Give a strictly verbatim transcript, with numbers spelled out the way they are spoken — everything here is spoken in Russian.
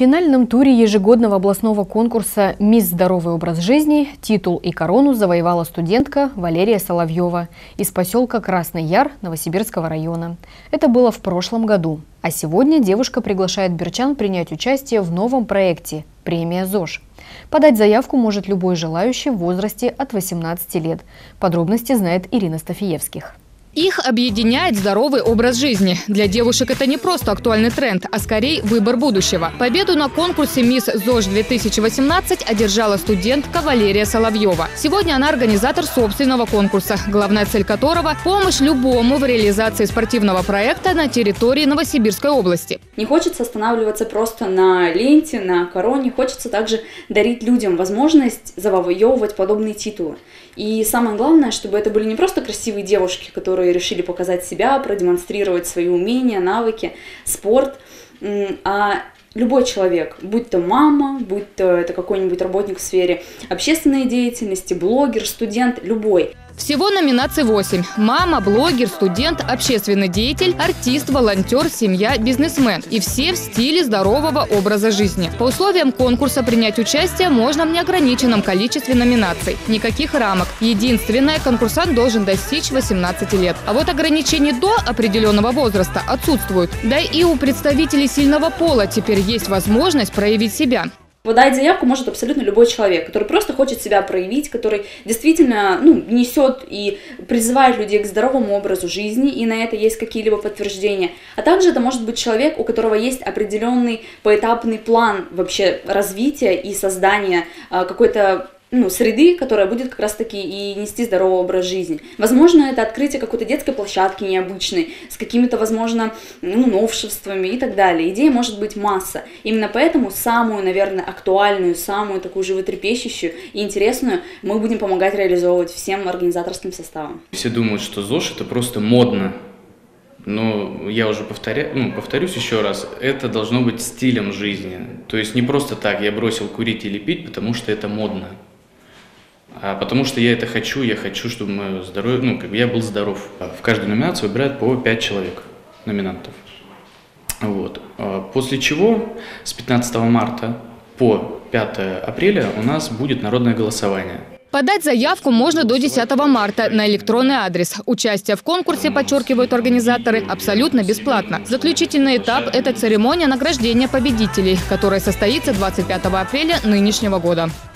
финальном туре ежегодного областного конкурса «Мисс Здоровый образ жизни» титул и корону завоевала студентка Валерия Соловьева из поселка Красный Яр Новосибирского района. Это было в прошлом году. А сегодня девушка приглашает бирчан принять участие в новом проекте «Премия ЗОЖ». Подать заявку может любой желающий в возрасте от восемнадцати лет. Подробности знает Ирина Стафиевских. Их объединяет здоровый образ жизни. Для девушек это не просто актуальный тренд, а скорее выбор будущего. Победу на конкурсе «Мисс ЗОЖ две тысячи восемнадцать» одержала студентка Валерия Соловьева. Сегодня она организатор собственного конкурса, главная цель которого – помощь любому в реализации спортивного проекта на территории Новосибирской области. Не хочется останавливаться просто на ленте, на короне. Хочется также дарить людям возможность завоевывать подобные титулы. И самое главное, чтобы это были не просто красивые девушки, которые решили показать себя, продемонстрировать свои умения, навыки, спорт, а любой человек, будь то мама, будь то это какой-нибудь работник в сфере общественной деятельности, блогер, студент, любой. Всего номинаций восемь. Мама, блогер, студент, общественный деятель, артист, волонтер, семья, бизнесмен. И все в стиле здорового образа жизни. По условиям конкурса принять участие можно в неограниченном количестве номинаций. Никаких рамок. Единственное, конкурсант должен достичь восемнадцати лет. А вот ограничений до определенного возраста отсутствуют. Да и у представителей сильного пола теперь есть возможность проявить себя. Подать заявку может абсолютно любой человек, который просто хочет себя проявить, который действительно ну, несет и призывает людей к здоровому образу жизни, и на это есть какие-либо подтверждения. А также это может быть человек, у которого есть определенный поэтапный план вообще развития и создания а, какой-то ну, среды, которая будет как раз-таки и нести здоровый образ жизни. Возможно, это открытие какой-то детской площадки необычной, с какими-то, возможно, ну, новшествами и так далее. Идей может быть масса. Именно поэтому самую, наверное, актуальную, самую такую животрепещущую и интересную мы будем помогать реализовывать всем организаторским составам. Все думают, что ЗОЖ – это просто модно. Но я уже повторя... ну, повторюсь еще раз, это должно быть стилем жизни. То есть не просто так, я бросил курить или пить, потому что это модно. А потому что я это хочу, я хочу, чтобы мое здоровье, ну, как бы я был здоров. В каждую номинацию выбирают по пять человек номинантов. Вот. После чего с пятнадцатого марта по пятое апреля у нас будет народное голосование. Подать заявку можно до десятого марта на электронный адрес. Участие в конкурсе, подчеркивают организаторы, абсолютно бесплатно. Заключительный этап – это церемония награждения победителей, которая состоится двадцать пятого апреля нынешнего года.